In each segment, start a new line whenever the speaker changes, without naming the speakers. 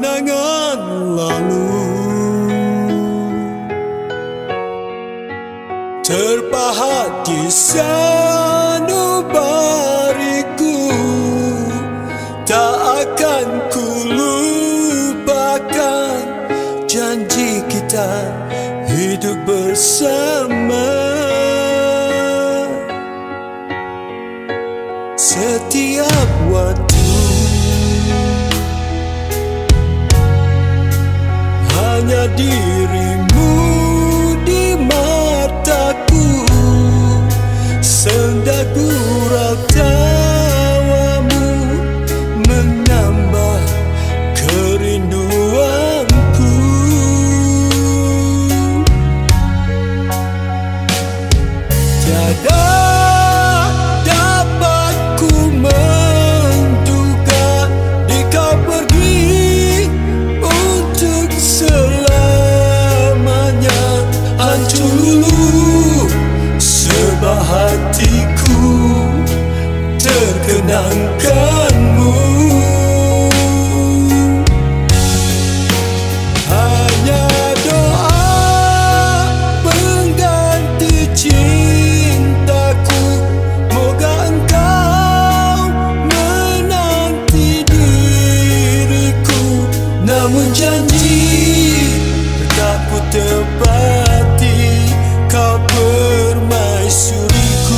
kenangan lalu terpahat di sanubariku. Tak akan ku lupakan janji kita hidup bersama. Setiap waktu hanya dirimu di mataku, senda gurau tawamu menambah kerinduanku. Tiada dapat ku menduga di kau pergi untuk selamanya. Hancur luluh sebab hatiku terkenangkanmu. Hanya doa pengganti cintaku, moga engkau menanti diriku. Namun janji tak ku tepati, kau permaisuriku.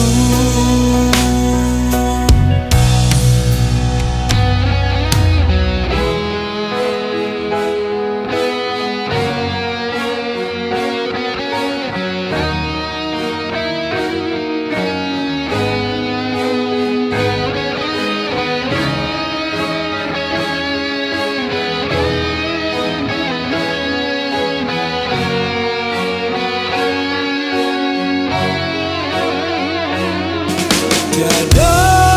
Tiada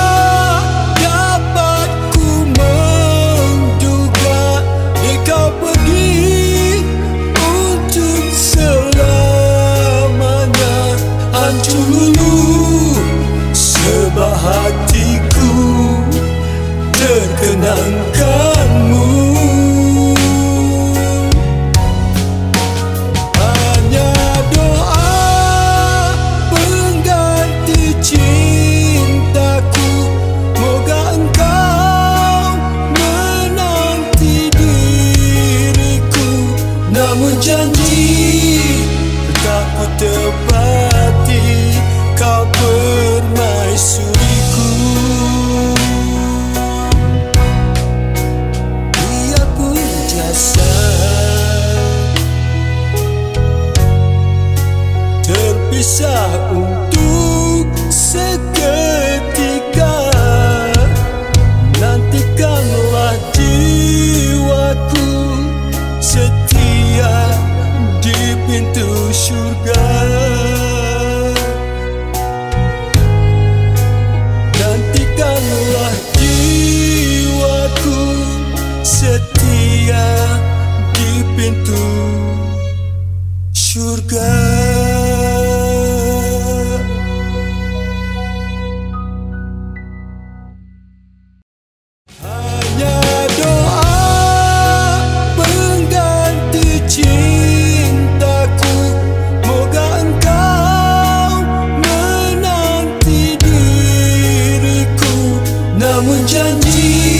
dapat ku menduga di kau pergi untuk selamanya. Hancur luluh sebab hatiku terkenangkanmu. Hanya doa pengganti cintaku, moga engkau menanti diriku. Namun janji tak ku tepati, kau permaisuriku. Biarpun jasad terpisah untuk seketika, nantikanlah jiwaku setia di pintu syurga. Nantikanlah jiwaku setia di pintu syurga. Hanya doa pengganti cintaku, moga engkau menanti diriku. Namun janji